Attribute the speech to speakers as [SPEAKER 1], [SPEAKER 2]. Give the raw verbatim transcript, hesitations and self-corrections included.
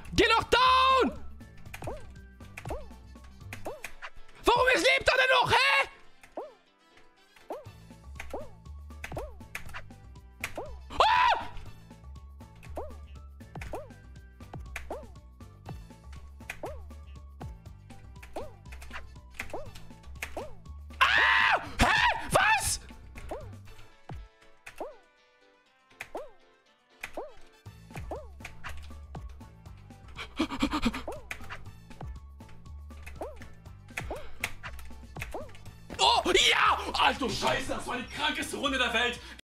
[SPEAKER 1] Geh doch down! Warum ist lebt er denn noch, hä? Ah! Ah! Hä? Was? Oh, ja! Alter Scheiße, das war die krankeste Runde der Welt.